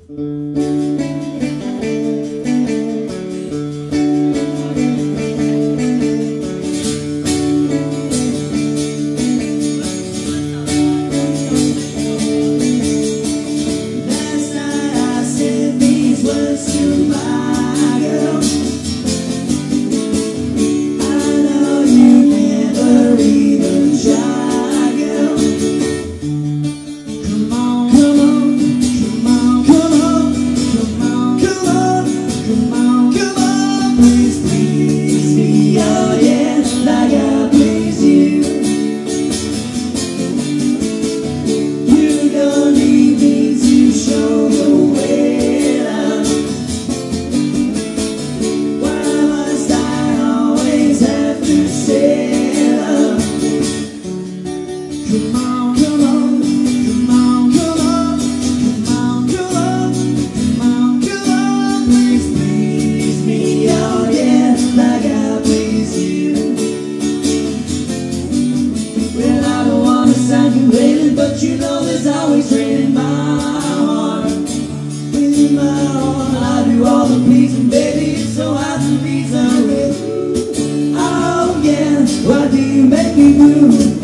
But you know there's always rain in my heart, in my heart. I do all the pleasing, baby, it's so hard to be so real. Oh yeah, why do you make me blue?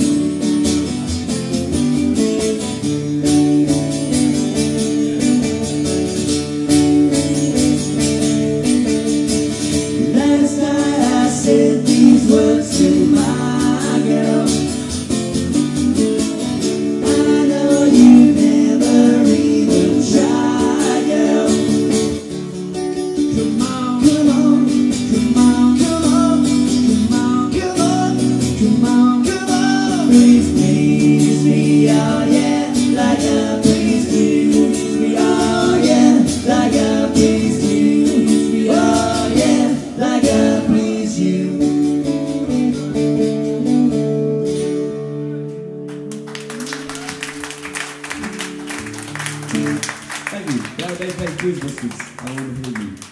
Last night I said these words to my girl. Please, please me, oh yeah, like I please you. Oh yeah, like I please you. Oh yeah, like I please you. Thank you. That was Busker Duo. I want to hear you.